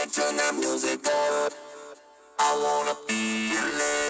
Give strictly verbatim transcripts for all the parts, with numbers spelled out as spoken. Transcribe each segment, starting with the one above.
turn that music up. I wanna feel it.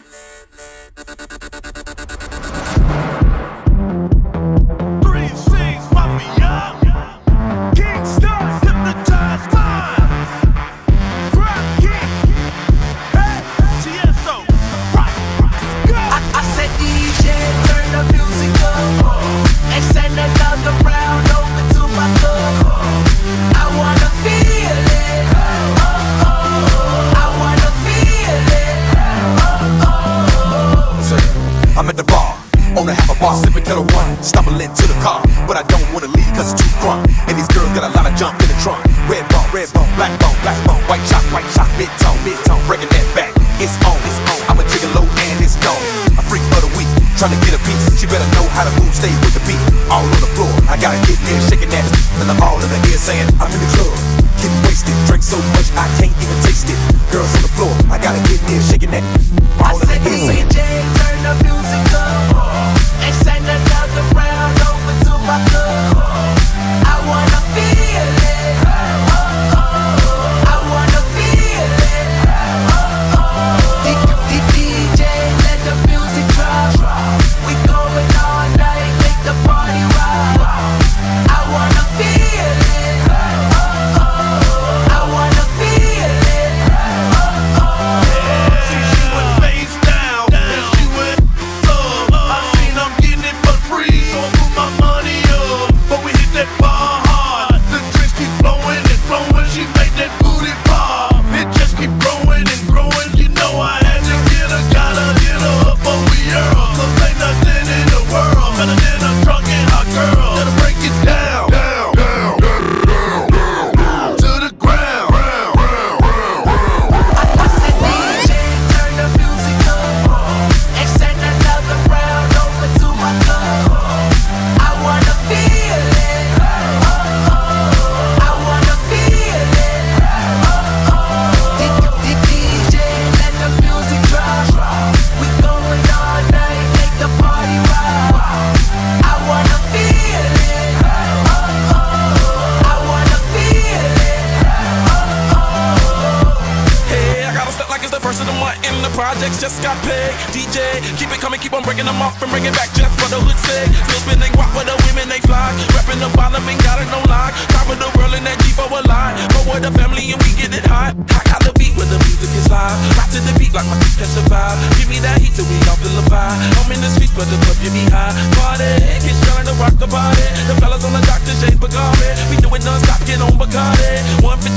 Three C's Mafia, Kingston, hypnotize mind. Rap King, hey, Tiesto, right, go. I, I said D J, turn the music up and send another round over to my club. I wanna feel it. Oh, oh, I wanna feel it. Oh, oh. I'm at the bar, on a half a bar, sipping till the one, stumbling to the car, but I don't wanna leave cause it's too crunk. And these girls got a lot of junk in the trunk. Red bone, red bone, black bone, black bone, white chalk, white chalk, mid tone, mid tone, breaking that back. It's on, it's on. I'm a gigolo and it's gone. A freak of the week, trying to get a piece. She better know how to move, stay with the beat. All on the floor, I gotta get there, shaking that, and I'm all in the ear saying I'm in the club. Getting wasted, drink so much I can't even taste it. Girls on the floor, I gotta get there, shaking that. All in the ear saying, D J, turn the music up and send another round over to my club. I wanna feel it. Oh, oh, I wanna feel it. Oh, oh. D J, let the music drop. We going all night, make the party rock. I wanna feel it. Oh, oh, I wanna feel it. Oh, oh. See, she went face down, and she went up. I seen I'm getting it for free, so I put my money up. But we hit that bar hard, the drinks keep flowing and flowing. She made that booty pop, it just keep growing and growing. You know I had to get her, gotta get her up for we earl. Cause ain't nothing in the world better than a drunk and hot girl. Gotta break it down, down, down, down, down, down, to the ground. I said D J, turn the music up and send another round over to my club. I wanna feel it. Oh, oh, I wanna feel it. Oh, oh. D J, let the music drop. We going all night, make the party rock. I wanna feel it. Oh, oh, I wanna feel it. Oh, oh. Hey, I gotta step like it's the first of the month and the projects just got paid. D J, keep it coming, keep on breaking them off and bring it back just for the hood sake. Still spinning guap with the women they fly. Rapping the bottom ain't got it no lie. Top of the world in that G for a lie. But with the family and we get it hot. I got the beat when the music is live. Rock to the beat like my feet catch the vibe. Give me that heat till we all feel the vibe. I'm in the streets but the club get me high. Party, get shine to rock the body. The fellas on the Doctor J Bacardi. We do it non-stop, get on Bacardi. one fifty